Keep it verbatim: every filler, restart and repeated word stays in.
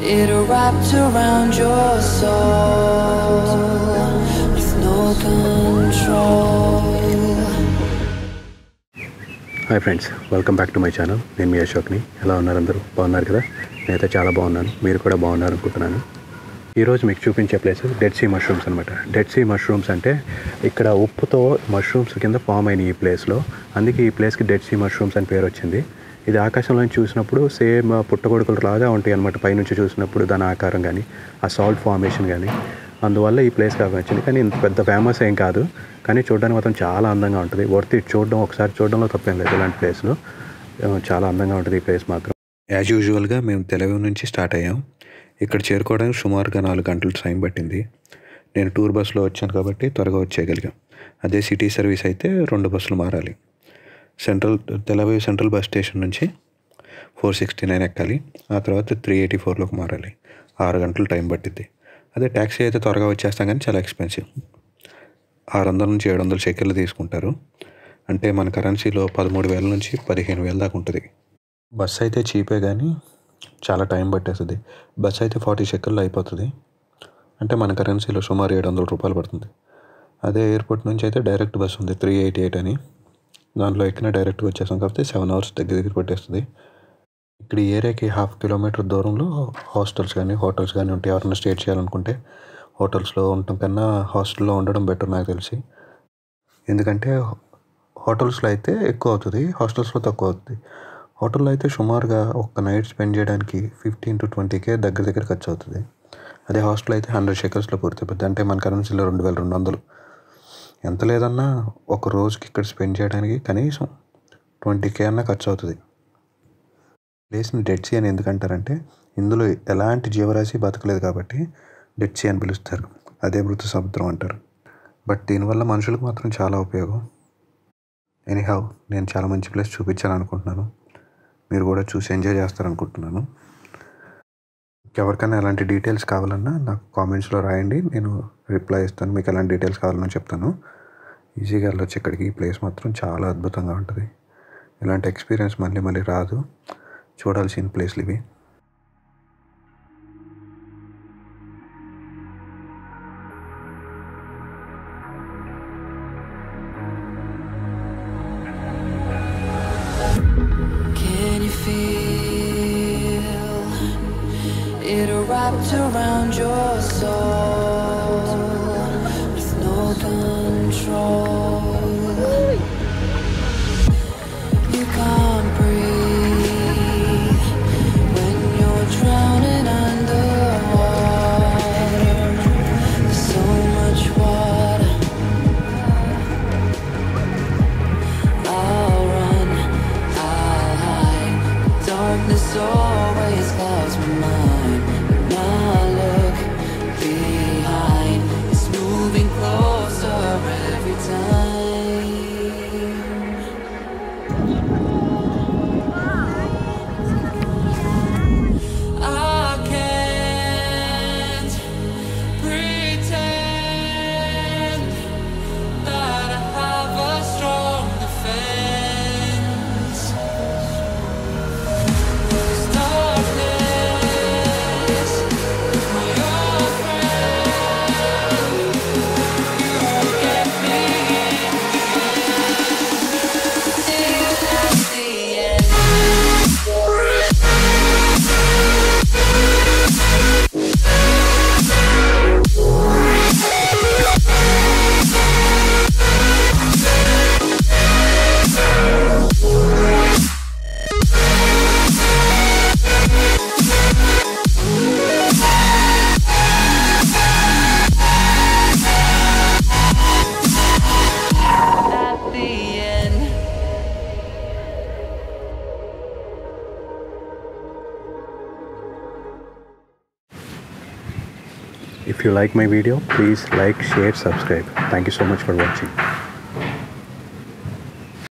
It wrapped around your soul with no control. Hi friends, welcome back to my channel. నేను మీ అశోక్ని. ఎలా ఉన్నారు అందరూ? బాగున్నారు కదా? నేనైతే చాలా బాగున్నాను. మీరు కూడా బాగున్నారు అనుకుంటున్నాను. ఈరోజు మీకు చూపించే ప్లేస్ డెడ్ సీ మష్రూమ్స్ అనమాట. డెడ్ సీ మష్రూమ్స్ అంటే ఇక్కడ ఉప్పుతో మష్రూమ్స్ కింద ఫామ్ అయిన ఈ ప్లేస్లో, అందుకే ఈ ప్లేస్కి డెడ్ సీ మష్రూమ్స్ అని పేరు వచ్చింది. ఇది ఆకాశంలో చూసినప్పుడు సేమ్ పుట్టగొడుకులు లాగా ఉంటాయి అనమాట. పైనుంచి చూసినప్పుడు దాని ఆకారం కానీ, ఆ సాల్ట్ ఫార్మేషన్ కానీ, అందువల్ల ఈ ప్లేస్ కాక వచ్చింది. కానీ ఇంత పెద్ద ఫేమస్ ఏం కాదు, కానీ చూడడానికి మాత్రం చాలా అందంగా ఉంటుంది. Worth it. చూడడం ఒకసారి చూడడంలో తప్పేం లేదు. ఇలాంటి ప్లేస్లో చాలా అందంగా ఉంటుంది ఈ ప్లేస్ మాత్రం. యాజ్ యూజువల్గా మేము తెలవి నుంచి స్టార్ట్ అయ్యాం. ఇక్కడ చేరుకోవడానికి సుమారుగా నాలుగు గంటలు టైం పట్టింది. నేను టూర్ బస్సులో వచ్చాను కాబట్టి త్వరగా వచ్చేయగలిగాం. అదే సిటీ సర్వీస్ అయితే రెండు బస్సులు మారాలి. సెంట్రల్ తెలవి సెంట్రల్ బస్ స్టేషన్ నుంచి ఫోర్ సిక్స్టీ నైన్ ఎక్కాలి. ఆ తర్వాత త్రీ ఎయిటీ ఫోర్లోకి మారాలి. ఆరు గంటలు టైం పట్టింది. అదే ట్యాక్సీ అయితే త్వరగా వచ్చేస్తాం, కానీ చాలా ఎక్స్పెన్సివ్. ఆరు వందల నుంచి ఏడు వందల షెకెళ్ళు తీసుకుంటారు. అంటే మన కరెన్సీలో పదమూడు వేల నుంచి పదిహేను వేల దాకా ఉంటుంది. బస్ అయితే చీపే, కానీ చాలా టైం పట్టేస్తుంది. బస్ అయితే ఫార్టీ షెకెళ్ళు అయిపోతుంది. అంటే మన కరెన్సీలో సుమారు ఏడు వందల రూపాయలు పడుతుంది. అదే ఎయిర్పోర్ట్ నుంచి అయితే డైరెక్ట్ బస్ ఉంది, త్రీ ఎయిటీ ఎయిట్ అని. దాంట్లో ఎక్కిన డైరెక్ట్గా వచ్చేసాం. కాకపోతే సెవెన్ అవర్స్ దగ్గర దగ్గర పట్టేస్తుంది. ఇక్కడ ఈ ఏరియాకి హాఫ్ కిలోమీటర్ దూరంలో హాస్టల్స్ కానీ హోటల్స్ కానీ ఉంటాయి. ఎవరైనా స్టే చేయాలనుకుంటే హోటల్స్లో ఉండటం కన్నా హాస్టల్లో ఉండడం బెటర్ నాకు తెలిసి. ఎందుకంటే హోటల్స్లో అయితే ఎక్కువ అవుతుంది, హాస్టల్స్లో తక్కువ అవుతుంది. హోటల్లో అయితే సుమారుగా ఒక్క నైట్ స్పెండ్ చేయడానికి ఫిఫ్టీన్ టు ట్వంటీకే దగ్గర దగ్గర ఖర్చు అవుతుంది. అదే హాస్టల్ అయితే హండ్రెడ్ షెకల్స్లో పూర్తిపోతుంది. అంటే మన కరెన్సీలో రెండు వేల రెండు వందలు. ఎంత లేదన్నా ఒక రోజుకి ఇక్కడ స్పెండ్ చేయడానికి కనీసం ట్వంటీ కే అన్నా ఖర్చు అవుతుంది. ప్లేస్ని డెడ్ సీ అని ఎందుకంటారంటే ఇందులో ఎలాంటి జీవరాశి బతకలేదు కాబట్టి డెడ్ సీ అని పిలుస్తారు. అదే మృత సముద్రం అంటారు. బట్ దీనివల్ల మనుషులకు మాత్రం చాలా ఉపయోగం. ఎనీహౌ, నేను చాలా మంచి ప్లేస్ చూపించాను అనుకుంటున్నాను. మీరు కూడా చూసి ఎంజాయ్ చేస్తారనుకుంటున్నాను. ఎవరికైనా ఎలాంటి డీటెయిల్స్ కావాలన్నా నాకు కామెంట్స్లో రాయండి, నేను రిప్లై ఇస్తాను. మీకు ఎలాంటి డీటెయిల్స్ కావాలన్నా చెప్తాను. ఈజీగా వెళ్ళొచ్చు ఇక్కడికి. ఈ ప్లేస్ మాత్రం చాలా అద్భుతంగా ఉంటుంది. ఇలాంటి ఎక్స్పీరియన్స్ మళ్ళీ మళ్ళీ రాదు. చూడాల్సిన ప్లేస్లు ఇవి. It wrapped around your soul with no control. You can't breathe when you're drowning underwater. There's so much water. I'll run, I'll hide. Darkness always clouds my mind. If you like my video, please like, share, subscribe. Thank you so much for watching.